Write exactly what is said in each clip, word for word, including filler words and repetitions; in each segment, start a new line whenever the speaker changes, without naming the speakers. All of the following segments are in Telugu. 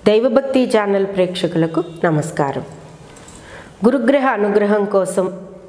దైవభక్తి ఛానల్ ప్రేక్షకులకు నమస్కారం. గురుగ్రహ అనుగ్రహం కోసం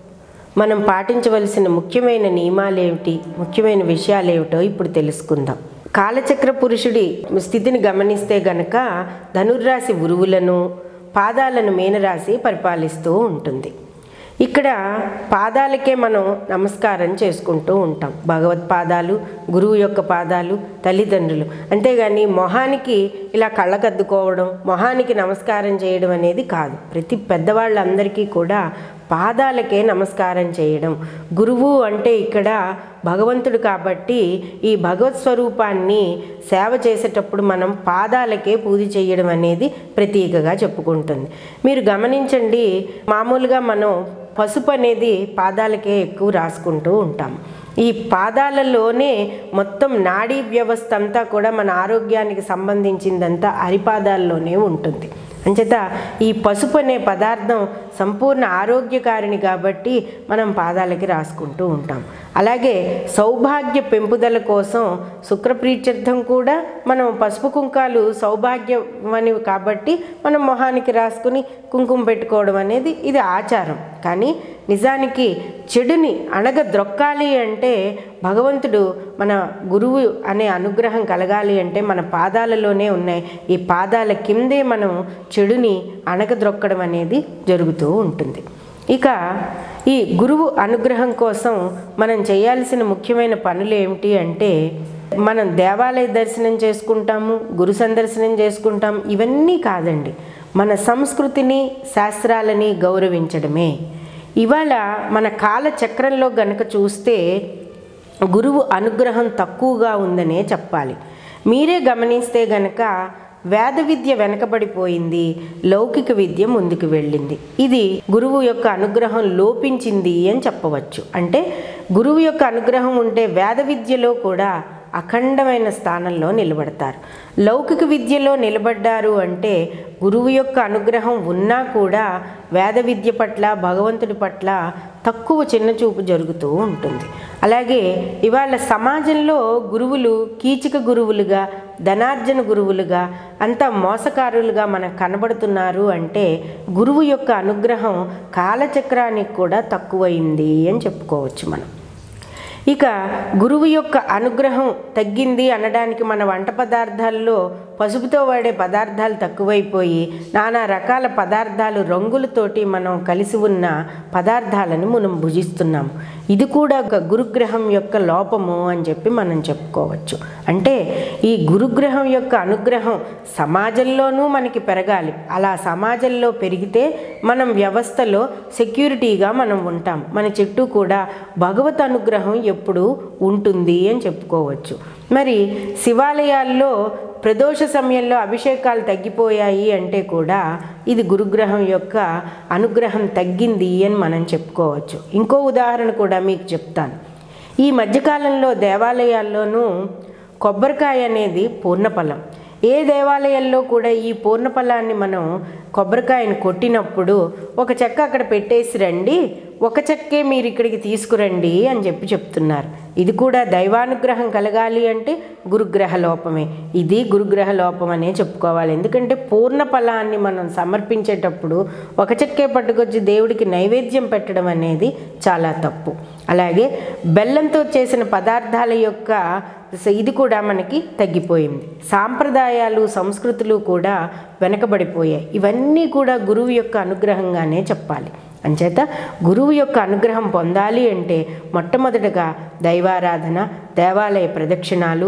మనం పాటించవలసిన ముఖ్యమైన నియమాలు ఏమిటి, ముఖ్యమైన విషయాలు ఏమిటో ఇప్పుడు తెలుసుకుందాం. కాలచక్ర పురుషుడి స్థితిని గమనిస్తే గనక ధనుర్రాశి గురువులను, పాదాలను మీనరాశి పరిపాలిస్తూ ఉంటుంది. ఇక్కడ పాదాలకే మనం నమస్కారం చేసుకుంటూ ఉంటాం. భగవత్ పాదాలు, గురువు యొక్క పాదాలు, తల్లిదండ్రులు. అంతేగాని మొహానికి ఇలా కళ్ళకద్దుకోవడం, మొహానికి నమస్కారం చేయడం అనేది కాదు. ప్రతి పెద్దవాళ్ళందరికీ కూడా పాదాలకే నమస్కారం చేయడం. గురువు అంటే ఇక్కడ భగవంతుడు కాబట్టి ఈ భగవత్ స్వరూపాన్ని సేవ చేసేటప్పుడు మనం పాదాలకే పూజ చేయడం అనేది ప్రతీకగా చెప్పుకుంటుంది. మీరు గమనించండి, మామూలుగా మనం పసుపు అనేది పాదాలకే ఎక్కువ రాసుకుంటూ ఉంటాం. ఈ పాదాలలోనే మొత్తం నాడీ వ్యవస్థ అంతా కూడా మన ఆరోగ్యానికి సంబంధించిందంతా అరిపాదాల్లోనే ఉంటుంది. అంచేత ఈ పసుపు అనే పదార్థం సంపూర్ణ ఆరోగ్యకారిణి కాబట్టి మనం పాదాలకి రాసుకుంటూ ఉంటాం. అలాగే సౌభాగ్య పెంపుదల కోసం శుక్రప్రీత్యర్థం కూడా మనం పసుపు కుంకాలు సౌభాగ్యమని కాబట్టి మనం మొహానికి రాసుకుని కుంకుమ పెట్టుకోవడం అనేది ఇది ఆచారం. కానీ నిజానికి చెడుని అణగద్రొక్కాలి అంటే భగవంతుడు, మన గురువు అనే అనుగ్రహం కలగాలి అంటే మన పాదాలలోనే ఉన్నాయి. ఈ పాదాల కిందే మనం చెడుని అణగద్రొక్కడం అనేది జరుగుతూ ఉంటుంది. ఇక ఈ గురువు అనుగ్రహం కోసం మనం చేయాల్సిన ముఖ్యమైన పనులు ఏమిటి అంటే, మనం దేవాలయ దర్శనం చేసుకుంటాము, గురు సందర్శనం చేసుకుంటాం. ఇవన్నీ కాదండి, మన సంస్కృతిని, శాస్త్రాలని గౌరవించడమే. ఇవాళ మన కాలచక్రంలో గనక చూస్తే గురువు అనుగ్రహం తక్కువగా ఉందనే చెప్పాలి. మీరే గమనిస్తే గనక వేద విద్య వెనకబడిపోయింది, లౌకిక విద్య ముందుకు వెళ్ళింది. ఇది గురువు యొక్క అనుగ్రహం లోపించింది అని చెప్పవచ్చు. అంటే గురువు యొక్క అనుగ్రహం ఉంటే వేద విద్యలో కూడా అఖండమైన స్థానంలో నిలబడతారు. లౌకిక విద్యలో నిలబడ్డారు అంటే గురువు యొక్క అనుగ్రహం ఉన్నా కూడా వేద విద్య పట్ల, భగవంతుడి పట్ల తక్కువ చిన్నచూపు జరుగుతూ ఉంటుంది. అలాగే ఇవాళ సమాజంలో గురువులు కీచక గురువులుగా, ధనార్జన గురువులుగా, అంతా మోసకారులుగా మనకు కనబడుతున్నారు అంటే గురువు యొక్క అనుగ్రహం కాలచక్రానికి కూడా తక్కువైంది అని చెప్పుకోవచ్చు మనం. ఇక గురువు యొక్క అనుగ్రహం తగ్గింది అనడానికి మన వంట పదార్థాల్లో పసుపుతో వాడే పదార్థాలు తక్కువైపోయి నానా రకాల పదార్థాలు, రంగులతోటి మనం కలిసి ఉన్న పదార్థాలను మనం భుజిస్తున్నాము. ఇది కూడా ఒక గురుగ్రహం యొక్క లోపము అని చెప్పి మనం చెప్పుకోవచ్చు. అంటే ఈ గురుగ్రహం యొక్క అనుగ్రహం సమాజంలోనూ మనకి పెరగాలి. అలా సమాజంలో పెరిగితే మనం వ్యవస్థలో సెక్యూరిటీగా మనం ఉంటాం. మన చుట్టూ కూడా భగవత్ అనుగ్రహం ఎప్పుడు ఉంటుంది అని చెప్పుకోవచ్చు. మరి శివాలయాల్లో ప్రదోష సమయంలో అభిషేకాలు తగ్గిపోయాయి అంటే కూడా ఇది గురుగ్రహం యొక్క అనుగ్రహం తగ్గింది అని మనం చెప్పుకోవచ్చు. ఇంకో ఉదాహరణ కూడా మీకు చెప్తాను. ఈ మధ్యకాలంలో దేవాలయాల్లోనూ కొబ్బరికాయ అనేది పూర్ణఫలం. ఏ దేవాలయాల్లో కూడా ఈ పూర్ణఫలాన్ని మనం కొబ్బరికాయను కొట్టినప్పుడు ఒక చెక్క అక్కడ పెట్టేసి రండి, ఒక చెక్కే మీరు ఇక్కడికి తీసుకురండి అని చెప్పి చెప్తున్నారు. ఇది కూడా దైవానుగ్రహం కలగాలి అంటే గురుగ్రహ లోపమే. ఇది గురుగ్రహ లోపం అనే చెప్పుకోవాలి. ఎందుకంటే పూర్ణ ఫలాన్ని మనం సమర్పించేటప్పుడు ఒక చెక్కే పట్టుకొచ్చి దేవుడికి నైవేద్యం పెట్టడం అనేది చాలా తప్పు. అలాగే బెల్లంతో చేసిన పదార్థాల యొక్క ఇది కూడా మనకి తగ్గిపోయింది. సాంప్రదాయాలు, సంస్కృతులు కూడా వెనకబడిపోయాయి. ఇవన్నీ కూడా గురువు యొక్క అనుగ్రహంగానే చెప్పాలి. అంచేత గురువు యొక్క అనుగ్రహం పొందాలి అంటే మొట్టమొదటగా దైవారాధన, దేవాలయ ప్రదక్షిణాలు,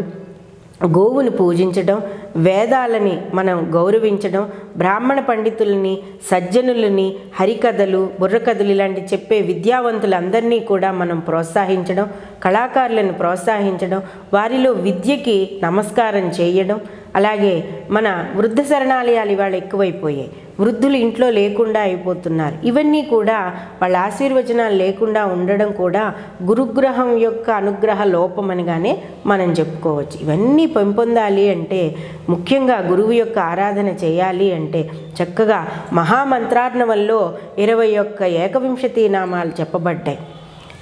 గోవుని పూజించడం, వేదాలని మనం గౌరవించడం, బ్రాహ్మణ పండితులని, సజ్జనులని, హరికథలు, బుర్రకథలు ఇలాంటి చెప్పే విద్యావంతులందరినీ కూడా మనం ప్రోత్సహించడం, కళాకారులను ప్రోత్సహించడం, వారిలో విద్యకి నమస్కారం చేయడం. అలాగే మన వృద్ధ శరణాలయాలు ఇవాళ ఎక్కువైపోయాయి. వృద్ధులు ఇంట్లో లేకుండా అయిపోతున్నారు. ఇవన్నీ కూడా వాళ్ళ ఆశీర్వచనాలు లేకుండా ఉండడం కూడా గురుగ్రహం యొక్క అనుగ్రహ లోపమనిగానే మనం చెప్పుకోవచ్చు. ఇవన్నీ పెంపొందాలి అంటే ముఖ్యంగా గురువు యొక్క ఆరాధన చేయాలి అంటే చక్కగా మహామంత్రార్ణవంలో ఇరవై ఒక్క ఏకవింశతి నామాలు చెప్పబడ్డాయి.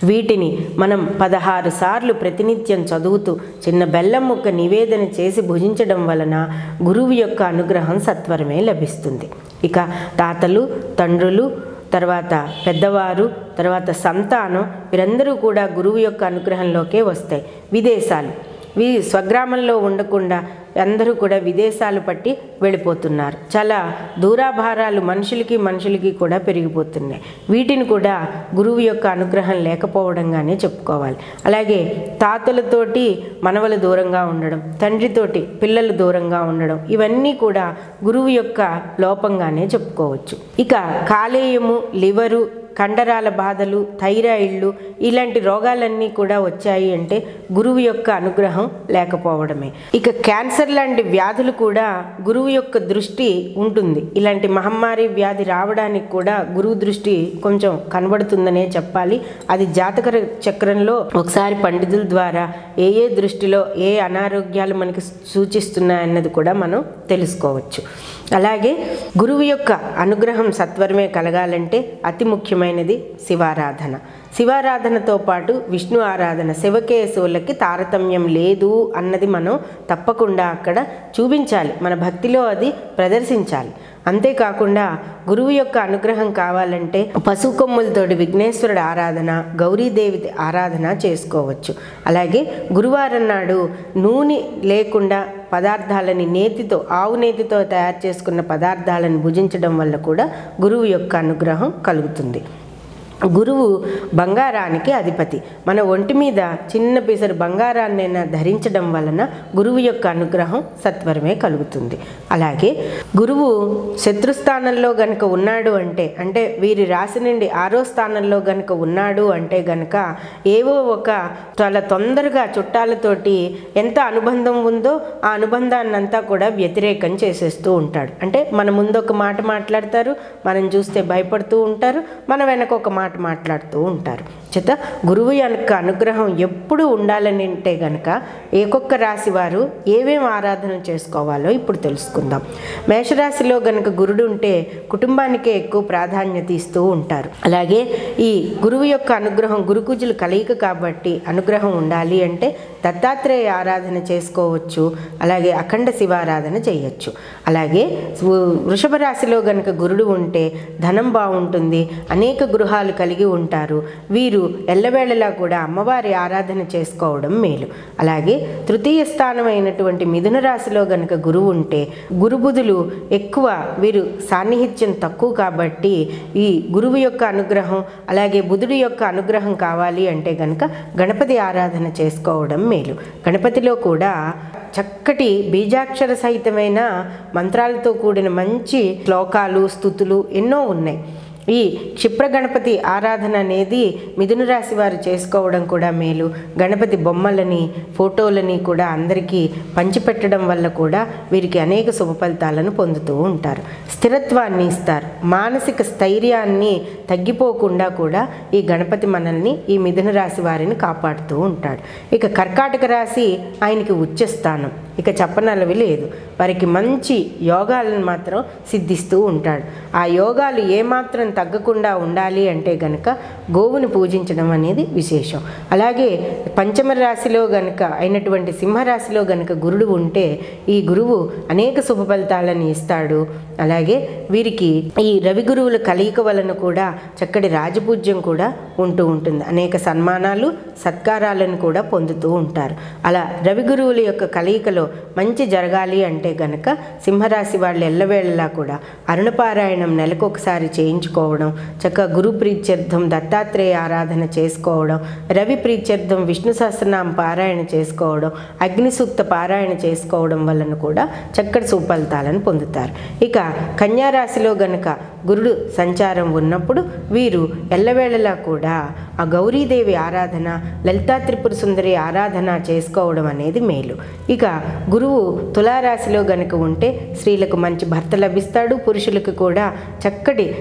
వీటిని మనం పదహారు సార్లు ప్రతినిత్యం చదువుతూ చిన్న బెల్లం ముక్క నివేదన చేసి భుజించడం వలన గురువు యొక్క అనుగ్రహం సత్వరమే లభిస్తుంది. ఇక తాతలు, తండ్రులు, తర్వాత పెద్దవారు, తర్వాత సంతానం వీరందరూ కూడా గురువు యొక్క అనుగ్రహంలోకే వస్తాయి. విదేశాలు వీ స్వగ్రామంలో ఉండకుండా అందరూ కూడా విదేశాలు పట్టి వెళ్ళిపోతున్నారు. చాలా దూరాభారాలు మనుషులకి మనుషులకి కూడా పెరిగిపోతున్నాయి. వీటిని కూడా గురువు యొక్క అనుగ్రహం లేకపోవడంగానే చెప్పుకోవాలి. అలాగే తాతలతోటి మనవలు దూరంగా ఉండడం, తండ్రితోటి పిల్లలు దూరంగా ఉండడం, ఇవన్నీ కూడా గురువు యొక్క లోపంగానే చెప్పుకోవచ్చు. ఇక కాలేయము, లివరు, కండరాల బాధలు, థైరాయిడ్లు ఇలాంటి రోగాలన్నీ కూడా వచ్చాయి అంటే గురువు యొక్క అనుగ్రహం లేకపోవడమే. ఇక క్యాన్సర్ లాంటి వ్యాధులు కూడా గురువు యొక్క దృష్టి ఉంటుంది. ఇలాంటి మహమ్మారి వ్యాధి రావడానికి కూడా గురువు దృష్టి కొంచెం కనబడుతుందనే చెప్పాలి. అది జాతక చక్రంలో ఒకసారి పండితుల ద్వారా ఏ ఏ దృష్టిలో ఏ అనారోగ్యాలు మనకి సూచిస్తున్నాయన్నది కూడా మనం తెలుసుకోవచ్చు. అలాగే గురువు యొక్క అనుగ్రహం సత్వరమే కలగాలంటే అతి ముఖ్యమైనది శివారాధన. శివారాధనతో పాటు విష్ణు ఆరాధన, శివకేశవులకి తారతమ్యం లేదు అన్నది మనం తప్పకుండా అక్కడ చూపించాలి, మన భక్తిలో అది ప్రదర్శించాలి. అంతేకాకుండా గురువు యొక్క అనుగ్రహం కావాలంటే పశువు కొమ్ములతోటి విఘ్నేశ్వరుడు ఆరాధన, గౌరీదేవి ఆరాధన చేసుకోవచ్చు. అలాగే గురువారం నాడు నూనె లేకుండా పదార్థాలని నేతితో, ఆవు నేతితో తయారు చేసుకున్న పదార్థాలను భుజించడం వల్ల కూడా గురువు యొక్క అనుగ్రహం కలుగుతుంది. గురువు బంగారానికి అధిపతి. మన ఒంటి మీద చిన్న పిసరు బంగారాన్నైనా ధరించడం వలన గురువు యొక్క అనుగ్రహం సత్వరమే కలుగుతుంది. అలాగే గురువు శత్రుస్థానంలో గనుక ఉన్నాడు అంటే, అంటే వీరి రాశి నుండి ఆరో స్థానంలో గనుక ఉన్నాడు అంటే గనుక ఏవో ఒక చాలా తొందరగా చుట్టాలతోటి ఎంత అనుబంధం ఉందో ఆ అనుబంధాన్ని అంతా కూడా వ్యతిరేకం చేసేస్తూ ఉంటాడు. అంటే మన ముందు ఒక మాట మాట్లాడతారు, మనం చూస్తే భయపడుతూ ఉంటారు, మన వెనక ఒక మాట మాట్లాడుతూ ఉంటారు. చేత గురువు యొక్క అనుగ్రహం ఎప్పుడు ఉండాలని అంటే గనక ఏకొక్క రాశి వారు ఏమేమి ఆరాధన చేసుకోవాలో ఇప్పుడు తెలుసుకుందాం. మేషరాశిలో గనక గురుడు ఉంటే కుటుంబానికే ఎక్కువ ప్రాధాన్యత ఇస్తూ ఉంటారు. అలాగే ఈ గురువు యొక్క అనుగ్రహం, గురుకుజులు కలయిక కాబట్టి అనుగ్రహం ఉండాలి అంటే దత్తాత్రేయ ఆరాధన చేసుకోవచ్చు. అలాగే అఖండ శివారాధన చేయొచ్చు. అలాగే వృషభ రాశిలో గనక గురుడు ఉంటే ధనం బాగుంటుంది, అనేక గృహాలు కలిగి ఉంటారు. వీరు ఎల్లవేళలా కూడా అమ్మవారి ఆరాధన చేసుకోవడం మేలు. అలాగే తృతీయ స్థానం అయినటువంటి మిథున రాశిలో గనక గురువు ఉంటే గురుబుధులు ఎక్కువ, వీరు సాన్నిహిత్యం తక్కువ కాబట్టి ఈ గురువు యొక్క అనుగ్రహం అలాగే బుధుడి యొక్క అనుగ్రహం కావాలి అంటే గనక గణపతి ఆరాధన చేసుకోవడం మేలు. గణపతిలో కూడా చక్కటి బీజాక్షర సహితమైన మంత్రాలతో కూడిన మంచి శ్లోకాలు, స్తుతులు ఎన్నో ఉన్నాయి. ఈ క్షిప్ర గణపతి ఆరాధన అనేది మిథున రాశి వారు చేసుకోవడం కూడా మేలు. గణపతి బొమ్మలని, ఫోటోలని కూడా అందరికీ పంచిపెట్టడం వల్ల కూడా వీరికి అనేక శుభ ఫలితాలను పొందుతూ ఉంటారు. స్థిరత్వాన్ని ఇస్తారు. మానసిక స్థైర్యాన్ని తగ్గిపోకుండా కూడా ఈ గణపతి మనల్ని, ఈ మిథున రాశి వారిని కాపాడుతూ ఉంటాడు. ఇక కర్కాటక రాశి ఆయనకి ఉచ్చ స్థానం, ఇక చెప్పనలవి లేదు. వారికి మంచి యోగాలను మాత్రం సిద్ధిస్తూ ఉంటాడు. ఆ యోగాలు ఏమాత్రం తగ్గకుండా ఉండాలి అంటే గనక గోవుని పూజించడం అనేది విశేషం. అలాగే పంచమ రాశిలో గనక అయినటువంటి సింహరాశిలో గనక గురుడు ఉంటే ఈ గురువు అనేక శుభ ఫలితాలను ఇస్తాడు. అలాగే వీరికి ఈ రవి గురువుల కలయిక వలన కూడా చక్కటి రాజపూజ్యం కూడా ఉంటూ ఉంటుంది. అనేక సన్మానాలు, సత్కారాలను కూడా పొందుతూ ఉంటారు. అలా రవి గురువుల యొక్క కలయికలో మంచి జరగాలి అంటే గనక సింహరాశి వాళ్ళు ఎల్లవేళలా కూడా అరుణపారాయణం నెలకు ఒకసారి చేయించుకోవడం, చక్కగా గురు ప్రీత్యర్థం దత్తాత్రేయ ఆరాధన చేసుకోవడం, రవి ప్రీత్యర్థం విష్ణు సహస్రనామ పారాయణ చేసుకోవడం, అగ్ని సూక్త పారాయణ చేసుకోవడం వలన కూడా చక్కటి సుఫలితాలను పొందుతారు. ఇక కన్యారాశిలో గనక గురుడు సంచారం ఉన్నప్పుడు వీరు ఎల్లవేళలా కూడా ఆ గౌరీదేవి ఆరాధన, లలితా త్రిపుర సుందరి ఆరాధన చేసుకోవడం అనేది మేలు. ఇక గురువు తులారాశిలో గనక ఉంటే స్త్రీలకు మంచి భర్త లభిస్తాడు. పురుషులకు కూడా చక్కటి దైవ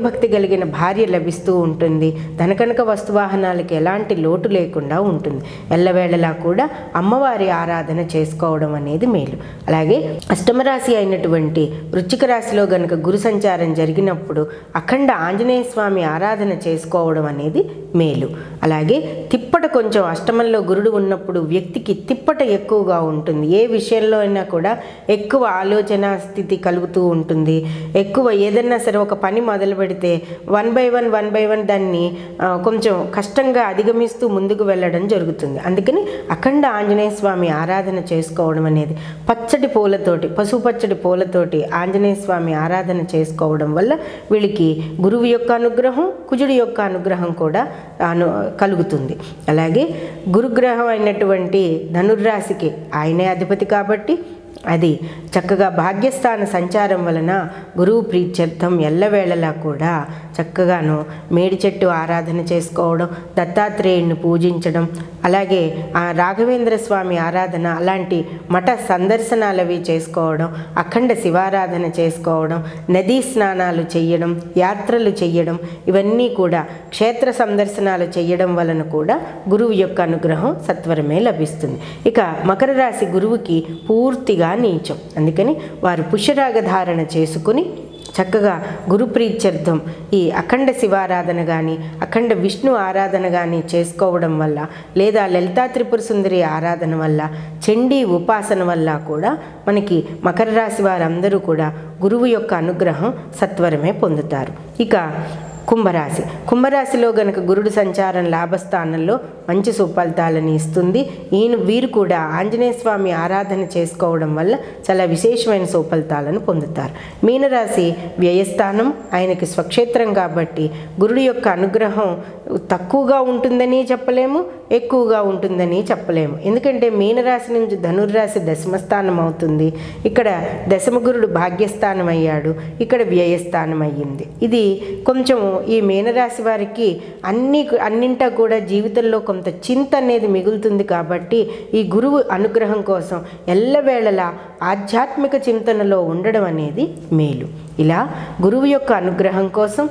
దైవభక్తి కలిగిన భార్య లభిస్తూ ఉంటుంది. ధనకనక వస్తువాహనాలకి ఎలాంటి లోటు లేకుండా ఉంటుంది. ఎల్లవేళలా కూడా అమ్మవారి ఆరాధన చేసుకోవడం అనేది మేలు. అలాగే అష్టమరాశి అయినటువంటి వృశ్చిక రాశిలో గనుక గురు సంచారం జరిగినప్పుడు అఖండ ఆంజనేయ స్వామి ఆరాధన చేసుకోవడం అనేది మేలు. అలాగే తిప్పట కొంచెం అష్టమంలో గురుడు ఉన్నప్పుడు వ్యక్తికి తిప్పట ఎక్కువగా ఉంటుంది. ఏ విషయంలో అయినా కూడా ఎక్కువ ఆలోచన స్థితి కలుగుతూ ఉంటుంది. ఎక్కువ ఏదైనా సరే ఒక పని మొదలు పెడితే one by one one by one దాన్ని కొంచెం కష్టంగా అధిగమిస్తూ ముందుకు వెళ్ళడం జరుగుతుంది. అందుకని అఖండ ఆంజనేయ స్వామి ఆరాధన చేసుకోవడం అనేది పచ్చడి పూలతోటి పసుపు పచ్చడి పూలతోటి ఆంజనేయ స్వామి ఆరాధన చేసుకోవడం వల్ల వీళ్ళకి గురువు యొక్క అనుగ్రహం, కుజుడి యొక్క అనుగ్రహం కూడా అను కలుగుతుంది. అలాగే గురుగ్రహం అయినటువంటి ధనుర్రాశికి ఆయనే అధిపతి కాబట్టి అది చక్కగా భాగ్యస్థాన సంచారం వలన గురువు ప్రీత్యర్థం ఎల్లవేళలా కూడా చక్కగాను మేడి చెట్టు ఆరాధన చేసుకోవడం, దత్తాత్రేయుడిని పూజించడం, అలాగే ఆ రాఘవేంద్ర స్వామి ఆరాధన అలాంటి మఠ సందర్శనాలు అవి చేసుకోవడం, అఖండ శివారాధన చేసుకోవడం, నదీ స్నానాలు చేయడం, యాత్రలు చేయడం, ఇవన్నీ కూడా క్షేత్ర సందర్శనాలు చేయడం వలన కూడా గురువు యొక్క అనుగ్రహం సత్వరమే లభిస్తుంది. ఇక మకర రాశి గురువుకి పూర్తిగా నీచం. అందుకని వారు పుష్యరాగ ధారణ చేసుకుని చక్కగా గురు ప్రీత్యర్థం ఈ అఖండ శివారాధన కానీ అఖండ విష్ణు ఆరాధన కానీ చేసుకోవడం వల్ల, లేదా లలితా త్రిపుర సుందరి ఆరాధన వల్ల, చండీ ఉపాసన వల్ల కూడా మనకి మకర రాశి వారందరూ కూడా గురువు యొక్క అనుగ్రహం సత్వరమే పొందుతారు. ఇక కుంభరాశి కుంభరాశిలో గనక గురుడు సంచారం లాభస్థానంలో మంచి సుఫలితాలను ఇస్తుంది. ఈయన వీరు కూడా ఆంజనేయ స్వామి ఆరాధన చేసుకోవడం వల్ల చాలా విశేషమైన సుఫలితాలను పొందుతారు. మీనరాశి వ్యయస్థానం, ఆయనకి స్వక్షేత్రం కాబట్టి గురుడు యొక్క అనుగ్రహం తక్కువగా ఉంటుందని చెప్పలేము, ఎక్కువగా ఉంటుందని చెప్పలేము. ఎందుకంటే మీనరాశి నుంచి ధనుర్రాశి దశమస్థానం అవుతుంది. ఇక్కడ దశమగురుడు భాగ్యస్థానం అయ్యాడు, ఇక్కడ వ్యయస్థానం అయ్యింది. ఇది కొంచెం ఈ మీనరాశి వారికి అన్ని అన్నింటా కూడా జీవితంలో కొంత చింత అనేది మిగులుతుంది. కాబట్టి ఈ గురువు అనుగ్రహం కోసం ఎల్లవేళలా ఆధ్యాత్మిక చింతనలో ఉండడం అనేది మేలు. ఇలా గురువు యొక్క అనుగ్రహం కోసం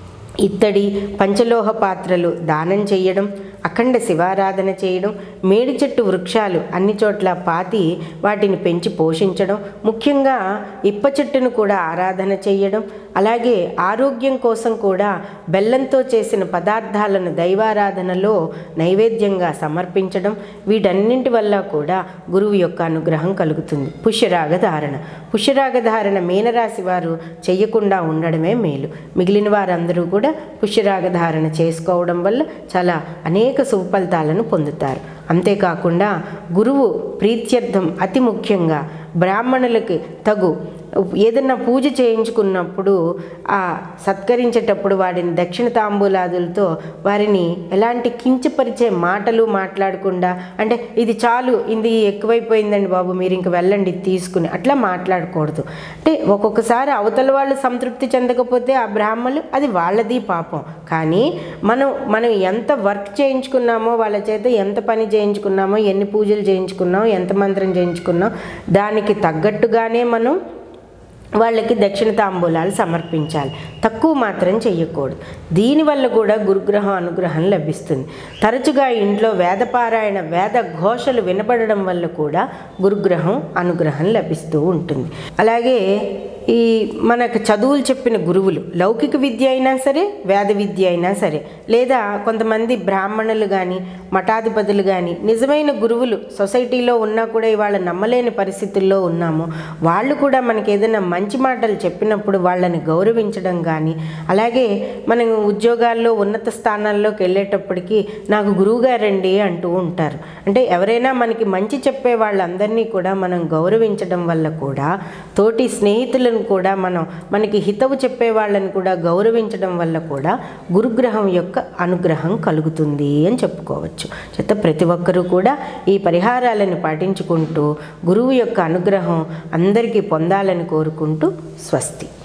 ఇత్తడి పంచలోహ పాత్రలు దానం చేయడం, అఖండ శివారాధన చేయడం, మేడి చెట్టు వృక్షాలు అన్ని చోట్ల పాతి వాటిని పెంచి పోషించడం, ముఖ్యంగా ఇప్ప చెట్టును కూడా ఆరాధన చేయడం, అలాగే ఆరోగ్యం కోసం కూడా బెల్లంతో చేసిన పదార్థాలను దైవారాధనలో నైవేద్యంగా సమర్పించడం, వీటన్నింటి వల్ల కూడా గురువు యొక్క అనుగ్రహం కలుగుతుంది. పుష్యరాగ ధారణ పుష్యరాగ ధారణ మీనరాశి వారు చెయ్యకుండా ఉండడమే మేలు. మిగిలిన వారందరూ కూడా పుష్యరాగ ధారణ చేసుకోవడం వల్ల చాలా అనేక సుఫలితాలను పొందుతారు. అంతేకాకుండా గురువు ప్రీత్యర్థం అతి ముఖ్యంగా బ్రాహ్మణులకి తగు ఏదన్నా పూజ చేయించుకున్నప్పుడు ఆ సత్కరించేటప్పుడు వాడిని దక్షిణ తాంబూలాదులతో వారిని ఎలాంటి కించపరిచే మాటలు మాట్లాడకుండా, అంటే ఇది చాలు, ఇది ఎక్కువైపోయిందండి బాబు మీరు ఇంక వెళ్ళండి తీసుకుని అట్లా మాట్లాడకూడదు. అంటే ఒక్కొక్కసారి అవతల వాళ్ళు సంతృప్తి చెందకపోతే ఆ బ్రాహ్మణులు అది వాళ్ళది పాపం. కానీ మనం మనం ఎంత వర్క్ చేయించుకున్నామో వాళ్ళ చేత, ఎంత పని చేయించుకున్నామో, ఎన్ని పూజలు చేయించుకున్నామో, ఎంత మంత్రం చేయించుకున్నాం, దానికి తగ్గట్టుగానే మనం వాళ్ళకి దక్షిణ తాంబూలాలు సమర్పించాలి. తక్కువ మాత్రం చెయ్యకూడదు. దీనివల్ల కూడా గురుగ్రహం అనుగ్రహం లభిస్తుంది. తరచుగా ఇంట్లో వేదపారాయణ వేద ఘోషలు వినపడడం వల్ల కూడా గురుగ్రహం అనుగ్రహం లభిస్తూ ఉంటుంది. అలాగే ఈ మనకు చదువులు చెప్పిన గురువులు, లౌకిక విద్య అయినా సరే, వేద విద్య అయినా సరే, లేదా కొంతమంది బ్రాహ్మణులు కానీ మఠాధిపతులు కానీ నిజమైన గురువులు సొసైటీలో ఉన్నా కూడా ఇవాళ నమ్మలేని పరిస్థితుల్లో ఉన్నాము. వాళ్ళు కూడా మనకి ఏదైనా మంచి మాటలు చెప్పినప్పుడు వాళ్ళని గౌరవించడం కానీ, అలాగే మనం ఉద్యోగాల్లో ఉన్నత స్థానాల్లోకి వెళ్ళేటప్పటికి నాకు గురువుగారండి అంటూ ఉంటారు. అంటే ఎవరైనా మనకి మంచి చెప్పే వాళ్ళందరినీ కూడా మనం గౌరవించడం వల్ల కూడా, తోటి స్నేహితులను కూడా మనం మనకి హితవు చెప్పే వాళ్ళని కూడా గౌరవించడం వల్ల కూడా గురుగ్రహం యొక్క అనుగ్రహం కలుగుతుంది అని చెప్పుకోవచ్చు. చేత ప్రతి ఒక్కరూ కూడా ఈ పరిహారాలను పాటించుకుంటూ గురువు యొక్క అనుగ్రహం అందరికీ పొందాలని కోరుకుంటూ స్వస్తి.